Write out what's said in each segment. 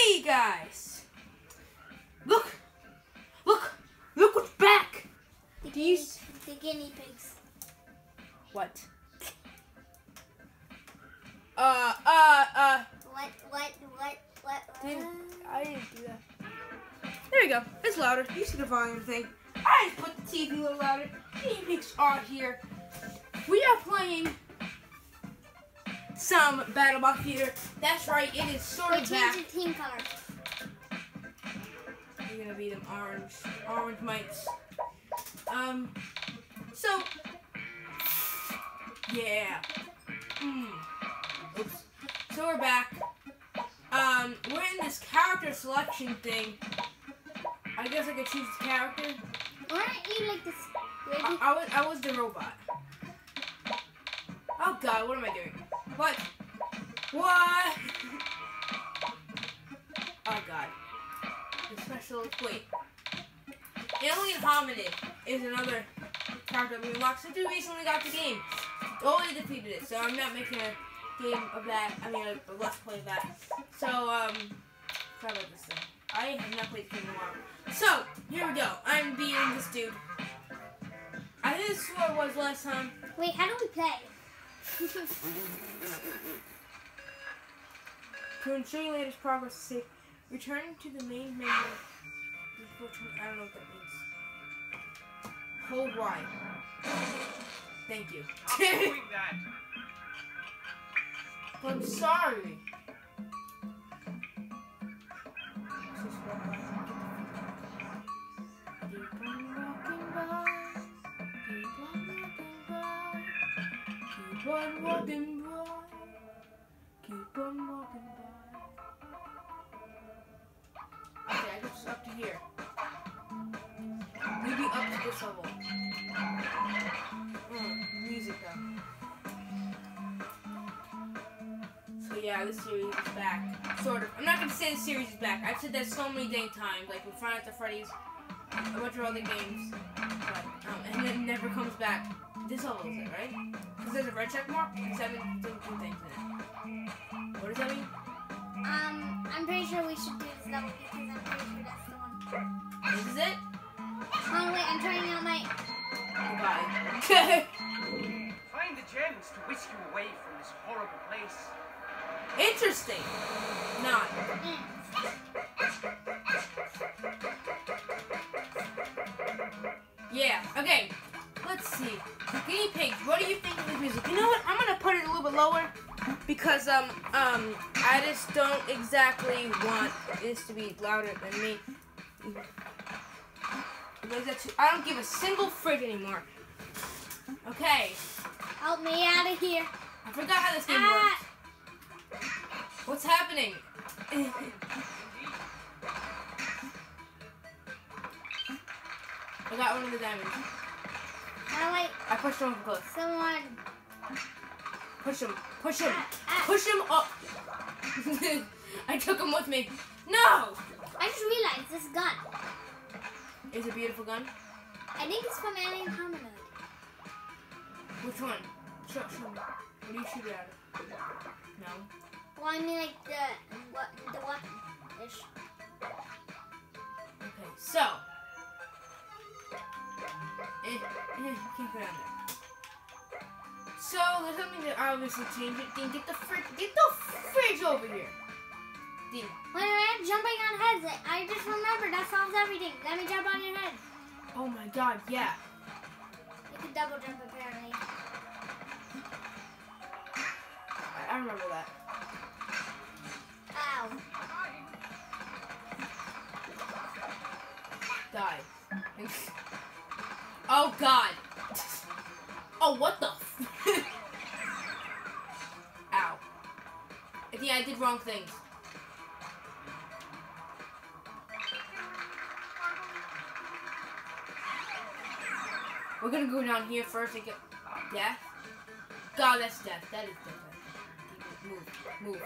Hey guys! Look what's back! The These guinea pigs. What? What? I didn't do that. There we go. It's louder. You see the volume thing. I just put the TV a little louder. Guinea pigs are here. We are playing some BattleBox Theater. That's right, it is sort of back. Change your team color. You're gonna be them orange mites. So yeah. Oops. So we're back. We're in this character selection thing. I guess I could choose the character. Aren't you like this? I was the robot. Oh God, what am I doing? What? What? Oh God. The special. Wait. Alien Hominid is another character that we unlocked since we recently got the game. Totally defeated it, so I'm not making a game of that. I mean, a let's play of that. So, sorry about this thing. I have not played the game in a while. So, here we go. I'm being this dude. I think this is what it was last time. Wait, how do we play? To ensure your latest progress is safe, return to the main menu. I don't know what that means. Hold Y. Thank you. I'm sorry. Keep on walking by. Keep on walking by. Okay, I guess up to here. Maybe up to this level. Music though. So yeah, this series is back. Sort of. I'm not gonna say the series is back. I've said that so many dang times, like with Five Nights at Freddy's, a bunch of other games. But, and it never comes back. This level is it, right? Because there's a red check mark and 7 things in it. What does that mean? I'm pretty sure we should do this level because I'm pretty sure that's the one. This is it? Oh wait, I'm turning on my... Goodbye. Find the gems to whisk you away from this horrible place. Interesting. Not. Yeah, okay. Let's see. Guinea pigs, what do you think of this music? You know what? I'm gonna put it a little bit lower because I just don't exactly want this to be louder than me. I don't give a single frig anymore. Okay. Help me out of here. I forgot how this game works. What's happening? I got one of the diamonds. Oh wait. I pushed him off the cliff. Someone. Push him. Push him. Push him up. I took him with me. No! I just realized this gun. It's a beautiful gun. I think it's from Alien Hominid. Which one? Show me. What do you shoot it out of? No. Well, I mean like the weapon-ish. Okay, so. Can't put it on there. So there's something that obviously changed it. Dean, get the fridge over here. Dean. When I'm jumping on heads, I just remembered that solves everything. Let me jump on your head. Oh my God, yeah. You can double jump apparently. I remember that. Ow. Die. Oh God. Oh, what the? Ow. I think I did wrong things. We're gonna go down here first and get death. God, that's death. That is death. Move.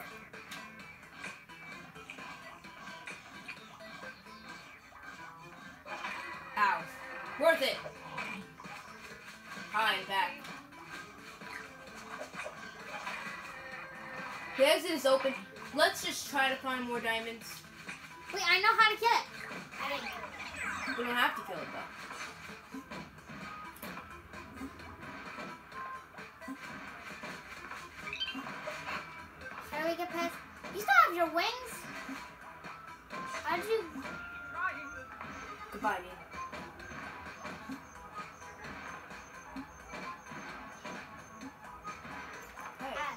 Ow. Worth it. Hi, I'm back. The exit is open. Let's just try to find more diamonds. Wait, I know how to kill it. I didn't. We don't have to kill it though. How do we get past? You still have your wings? How did you? Trying. Goodbye, Dean. Hey. Ah,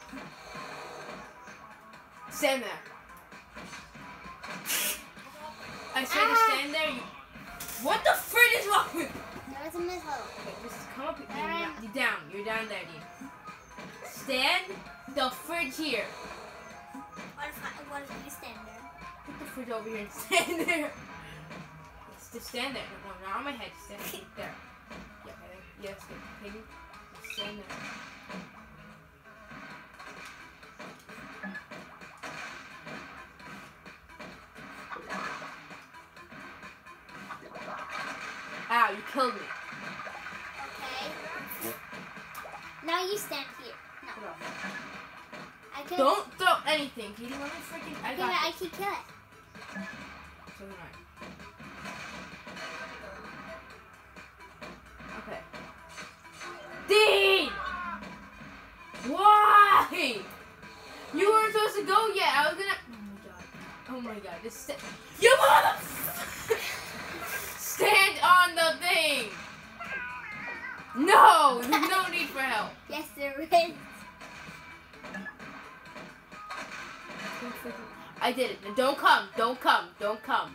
Stand there. I said to stand there. You... What the frig is wrong with you? there was a missile. Okay, just come up here. You're down. You're down there, Dean. Stand the fridge here. What if you stand there? Put the fridge over here and stand there. Just stand there. No, not on my head. Stand there. Yeah, okay. Yes, good. Piggy. Stand there. Ow, you killed me. Okay. Now you stand here. No. I could. Don't throw anything, Katie. Let me freaking. I got I this. can kill it. So can I. Okay. Dean! Why? You weren't supposed to go yet. I was gonna. Oh my god. Just you mother. Stand on the thing. No, there's no need for help. Yes, there is. I did it. Don't come. Don't come. Don't come.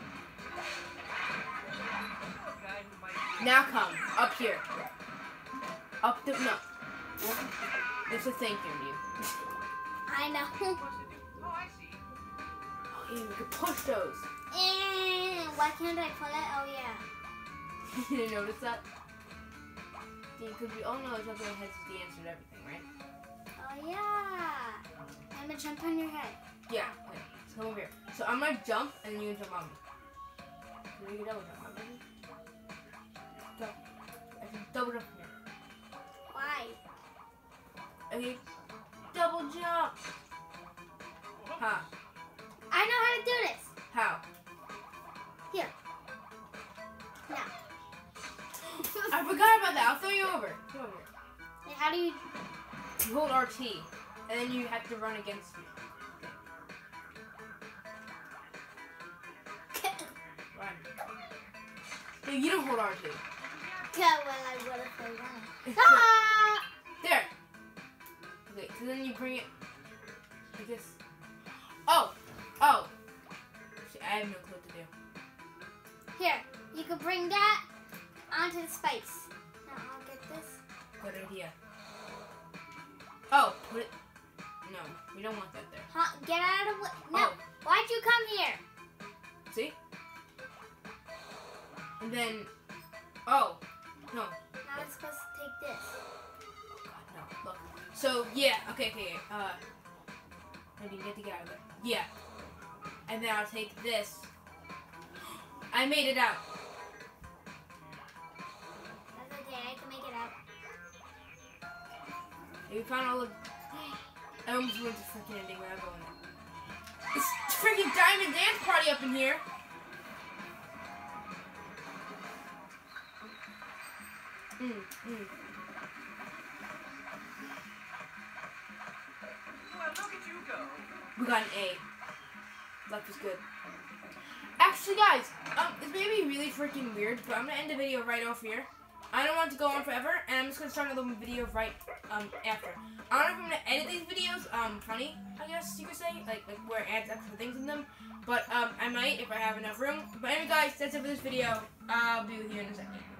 Guy who might Now come. Up here. Up the. No. There's a thank you. I know. Oh, I see. Oh, yeah, we can push those. Why can't I pull it? Oh yeah. You didn't notice that? Because we all know jumping on heads is the answer to everything, right? Oh yeah. I'm gonna jump on your head. Yeah. Okay. So come over here. So I'm gonna jump and you jump on me. So you can double jump on me. Go. I can double jump here. Why? Okay. Double jump. Huh? I know how to do this. How? Here. Now. I forgot about that. I'll throw you over. Come over here. Wait, how do you? You hold RT, and then you have to run against me. Run. No, you don't hold RT. Yeah, well, I would if I wanted. It's Ah! There. Okay, so then you bring it. I guess. Oh. Oh. See, I have no clue what to do. Here, you can bring that onto the spice. Now I'll get this. Good idea. Oh, put it. No, we don't want that there. Huh, get out of the way. No, Oh. why'd you come here? See? And then. Oh. No. Now I'm supposed to take this. God, no. Look. So, yeah. Okay. I didn't get to get out of there. Yeah. And then I'll take this. I made it out. That's okay, I can make it out. We found all the. I almost went to freaking ending where I'm going. It's freaking Diamond Dance Party up in here. Well, look at you go. We got an A. Luck was good. Actually, guys, this may be really freaking weird, but I'm gonna end the video right off here. I don't want it to go on forever, and I'm just gonna start another video right after. I don't know if I'm gonna edit these videos funny, I guess you could say, like where it adds extra things in them. But I might if I have enough room. But anyway, guys, that's it for this video. I'll be with you in a second.